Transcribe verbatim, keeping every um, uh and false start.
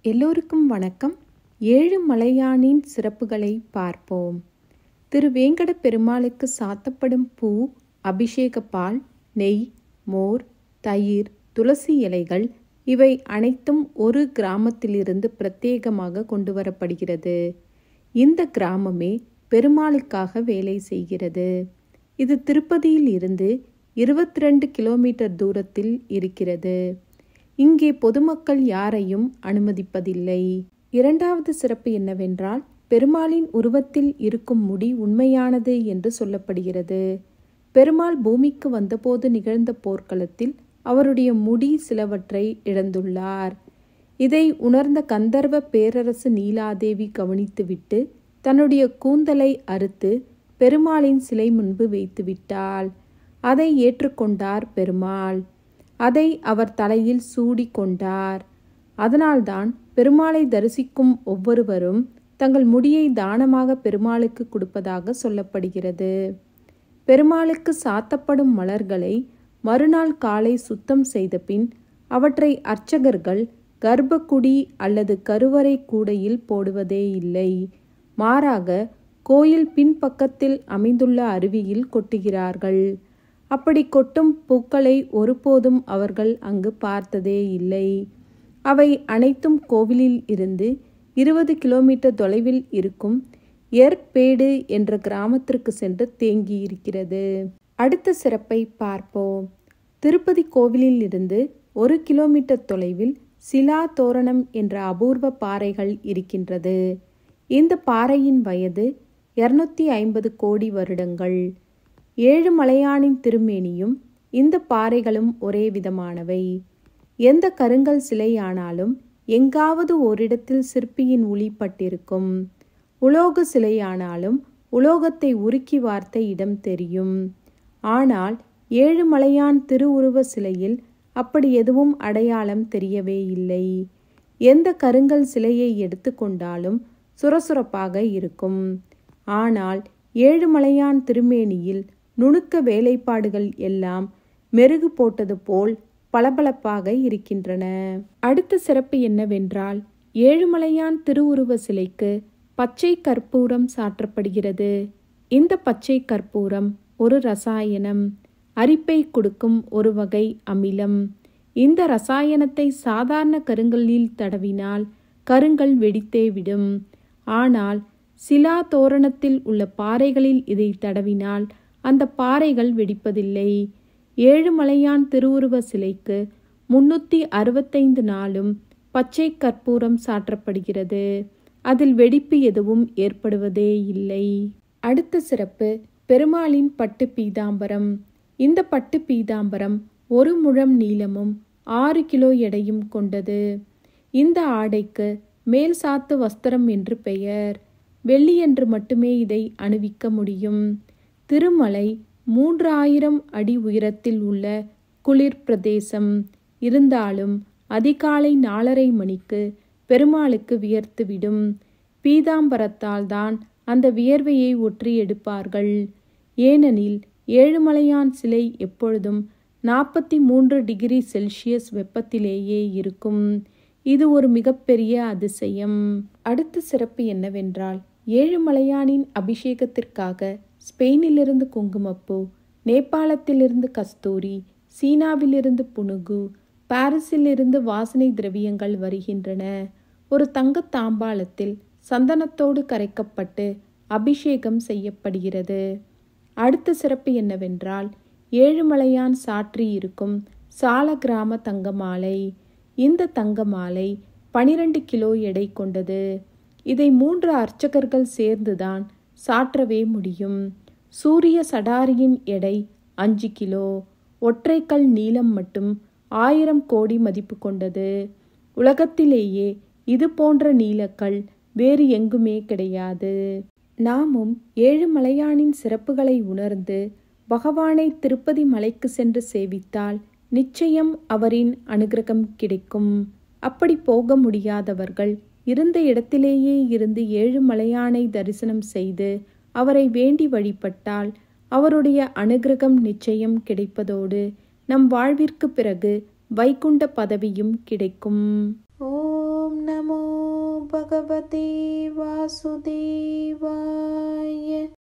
எல்லோருக்கும் வணக்கம். ஏழுமலையானின் சிறப்புகளை பார்ப்போம். திரு வேங்கட பெருமாளுக்கு சாத்தப்படும் பூ, அபிஷேக பால், நெய், மோர், தயிர், துளசி இலைகள் இவை அனைத்தும் ஒரு கிராமத்திலிருந்து பிரத்யேகமாக கொண்டு வரப்படுகிறது. இந்த கிராமமே பெருமாளுக்காக வேலை செய்கிறது. இது திருப்பதியில் இருந்து இருபத்தி ரெண்டு கிலோமீட்டர் தூரத்தில் இருக்கிறது. இங்கே பொதுமக்கள் யாரையும் அனுமதிப்பதில்லை. இரண்டாவது சிறப்பு என்னவென்றால், பெருமாளின் உருவத்தில் இருக்கும் முடி உண்மையானது என்று சொல்லப்படுகிறது. பெருமாள் பூமிக்கு வந்தபோது நிகழ்ந்த போர்க்களத்தில் அவருடைய முடி சிலவற்றை இழந்துள்ளார். இதை உணர்ந்த கந்தர்வ பேரரசு நீலாதேவி கவனித்துவிட்டு தன்னுடைய கூந்தலை அறுத்து பெருமாளின் சிலை முன்பு வைத்துவிட்டாள். அதை ஏற்றுக்கொண்டார் பெருமாள். அதை அவர் தலையில் சூடி கொண்டார். அதனால்தான் பெருமாளை தரிசிக்கும் ஒவ்வொருவரும் தங்கள் முடியை தானமாக பெருமாளுக்கு கொடுப்பதாக சொல்லப்படுகிறது. பெருமாளுக்கு சாத்தப்படும் மலர்களை மறுநாள் காலை சுத்தம் செய்த பின் அவற்றை அர்ச்சகர்கள் கர்ப்பகுடி அல்லது கருவறை கூடையில் போடுவதே இல்லை. மாறாக கோயில் பின்பக்கத்தில் அமைந்துள்ள அருவியில் கொட்டுகிறார்கள். அப்படி கொட்டும் பூக்களை ஒருபோதும் அவர்கள் அங்கு பார்த்ததே இல்லை. அவை அனைத்தும் கோவிலில் இருந்து இருபது கிலோமீட்டர் தொலைவில் இருக்கும் எர்பேடு என்ற கிராமத்திற்கு சென்று தேங்கியிருக்கிறது. அடுத்த சிறப்பை பார்ப்போம். திருப்பதி கோவிலில் இருந்து ஒரு கிலோமீட்டர் தொலைவில் சிலா தோரணம் என்ற அபூர்வ பாறைகள் இருக்கின்றது. இந்த பாறையின் வயது இருநூத்தி ஐம்பது கோடி வருடங்கள். ஏழுமலையானின் திருமேனியும் இந்த பாறைகளும் ஒரே விதமானவை. எந்த கருங்கல் சிலையானாலும் எங்காவது ஓரிடத்தில் சிற்பியின் உளி பட்டிருக்கும். உலோக சிலையானாலும் உலோகத்தை உருக்கி வார்த்த இடம் தெரியும். ஆனால் ஏழுமலையான் திருவுருவ சிலையில் அப்படி எதுவும் அடையாளம் தெரியவே இல்லை. எந்த கருங்கல் சிலையை எடுத்துக்கொண்டாலும் சுரசுரப்பாக இருக்கும். ஆனால் ஏழுமலையான் திருமேனியில் நுணுக்க வேலைப்பாடுகள் எல்லாம் மெருகு போட்டது போல் பளபளப்பாக இருக்கின்றன. அடுத்த சிறப்பு என்னவென்றால், ஏழுமலையான் திருவுருவ சிலைக்கு பச்சை கற்பூரம் சாற்றப்படுகிறது. இந்த பச்சை கற்பூரம் ஒரு ரசாயனம், அரிப்பை கொடுக்கும் ஒரு வகை அமிலம். இந்த ரசாயனத்தை சாதாரண கருங்கல்லில் தடவினால் கருங்கல் வெடித்தே விடும். ஆனால் சிலா தோரணத்தில் உள்ள பாறைகளில் இதை தடவினால் அந்த பாறைகள் வெடிப்பதில்லை. ஏழுமலையான் திருவுருவ சிலைக்கு முன்னூற்றி அறுபத்தைந்து நாளும் பச்சை கற்பூரம் சாற்றப்படுகிறது. அதில் வெடிப்பு எதுவும் ஏற்படுவதே இல்லை. அடுத்த சிறப்பு பெருமாளின் பட்டு பீதாம்பரம். இந்த பட்டு பீதாம்பரம் ஒரு முழம் நீளமும் ஆறு கிலோ எடையும் கொண்டது. இந்த ஆடைக்கு மேல் சாத்து வஸ்திரம் என்று பெயர். வெள்ளியன்று மட்டுமே இதை அணிவிக்க முடியும். திருமலை மூன்று ஆயிரம் அடி உயரத்தில் உள்ள குளிர் பிரதேசம். இருந்தாலும் அதிகாலை நாலரை மணிக்கு பெருமாளுக்கு வியர்த்துவிடும். பீதாம்பரத்தால் தான் அந்த வியர்வையை ஒற்றி எடுப்பார்கள். ஏனெனில் ஏழுமலையான் சிலை எப்பொழுதும் நாற்பத்தி மூன்று டிகிரி செல்சியஸ் வெப்பத்திலேயே இருக்கும். இது ஒரு மிகப்பெரிய அதிசயம். அடுத்த சிறப்பு என்னவென்றால், ஏழுமலையானின் அபிஷேகத்திற்காக ஸ்பெயினிலிருந்து குங்குமப்பூ, நேபாளத்திலிருந்து கஸ்தூரி, சீனாவிலிருந்து புனுகு, பாரிஸிலிருந்து வாசனை திரவியங்கள் வருகின்றன. ஒரு தங்க தாம்பாளத்தில் சந்தனத்தோடு கரைக்கப்பட்டு அபிஷேகம் செய்யப்படுகிறது. அடுத்த சிறப்பு என்னவென்றால், ஏழுமலையான் சாற்றி இருக்கும் சால கிராம தங்கமாலை. இந்த தங்கமாலை பனிரெண்டு கிலோ எடை கொண்டது. இதை மூன்று அர்ச்சகர்கள் சேர்ந்துதான் சாற்றவே முடியும். சூரிய சடாரியின் எடை அஞ்சு கிலோ. ஒற்றைக்கல் நீளம் மட்டும் ஆயிரம் கோடி மதிப்பு கொண்டது. உலகத்திலேயே இது போன்ற நீலக்கல் வேறு எங்குமே கிடையாது. நாமும் ஏழுமலையானின் சிறப்புகளை உணர்ந்து பகவானை திருப்பதி மலைக்கு சென்று சேவித்தால் நிச்சயம் அவரின் அனுகிரகம் கிடைக்கும். அப்படி போக முடியாதவர்கள் இருந்த இடத்திலேயே இருந்து ஏழுமலையானை தரிசனம் செய்து அவரை வேண்டி வழிபட்டால் அவருடைய அனுகிரகம் நிச்சயம் கிடைப்பதோடு நம் வாழ்விற்கு பிறகு வைகுண்ட பதவியும் கிடைக்கும். ஓம் நமோ பகவதே வாசுதேவாய.